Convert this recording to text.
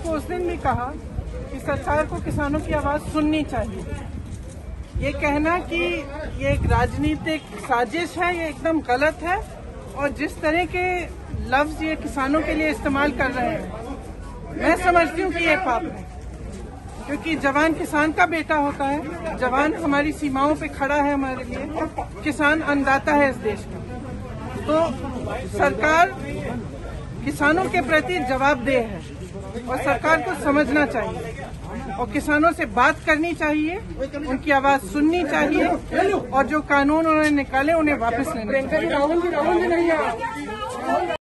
को उस दिन भी कहा कि सरकार को किसानों की आवाज सुननी चाहिए। ये कहना कि ये एक राजनीतिक साजिश है, ये एकदम गलत है। और जिस तरह के लफ्ज ये किसानों के लिए इस्तेमाल कर रहे हैं, मैं समझती हूँ कि ये पाप है, क्योंकि जवान किसान का बेटा होता है। जवान हमारी सीमाओं पे खड़ा है हमारे लिए। किसान अन्नदाता है इस देश का। तो सरकार किसानों के प्रति जवाबदेह है और सरकार को समझना चाहिए और किसानों से बात करनी चाहिए, उनकी आवाज सुननी चाहिए और जो कानून उन्होंने निकाले उन्हें वापस लेना चाहिए।